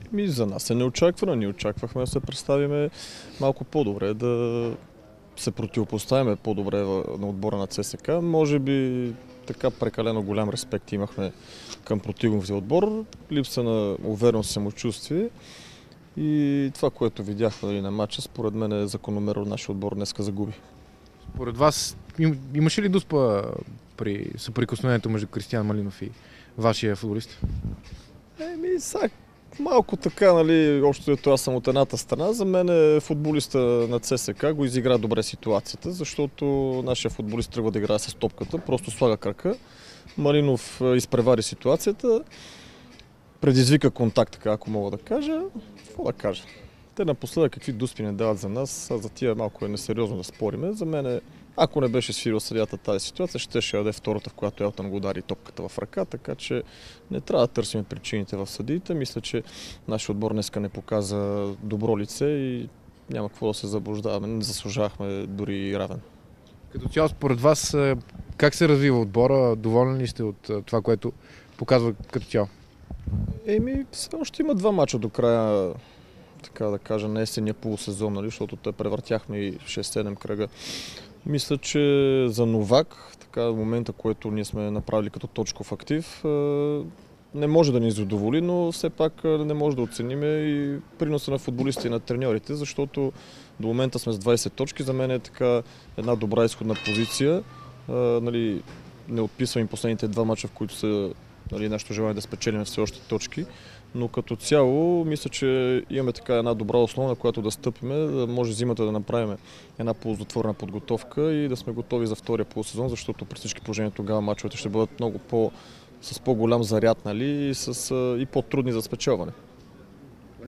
За нас е неочаквано. Ние очаквахме да се представиме малко по-добре, да се противопоставяме по-добре на отбора на ЦСКА. Може би така прекалено голям респект имахме към противния отбор, липса на увереност и самочувствие. И това, което видяхме на матча, според мен е закономерно нашия отбор днеска загуби. Според вас имаше ли дуспа при съприкосновението между Кристиян Малинов и вашия футболист? Малко така, нали, общо ето аз съм от едната страна. За мен футболиста на ЦСКА го изигра добре ситуацията, защото нашия футболист тръгва да играе с топката, просто слага крака. Малинов изпревари ситуацията, предизвика контакт, така ако мога да кажа. Какво да кажа? Те напоследък какви дуспи не дават за нас, за тия малко е несериозно да спориме. За мен, ако не беше свирил съдията тази ситуация, ще даде втората, в която Елтън го удари топката в ръка, така че не трябва да търсим причините в съдиите. Мисля, че нашия отбор днеска не показа добро лице и няма какво да се заблуждаваме. Не заслужавахме дори равен. Като цяло, според вас, как се развива отбора? Доволен ли сте от това, което показва като цяло? Все още има 2 мача до края, така да кажа, на есения полусезон, нали, защото те превъртяхме и 6-7 кръга. Мисля, че за новак, така в момента, който ние сме направили като точков актив, не може да ни задоволи, но все пак не може да оценим и приноса на футболистите и на треньорите, защото до момента сме с 20 точки. За мен е така една добра изходна позиция. Нали, не отписвам и последните 2 мача, в които са, нали, нашето желание да спечелим все още точки. Но като цяло, мисля, че имаме така една добра основа, на която да стъпиме, да може зимата да направим една ползотворна подготовка и да сме готови за втория полусезон, защото при всички положения тогава мачовете ще бъдат много с по-голям заряд, нали, и по-трудни за спечелване.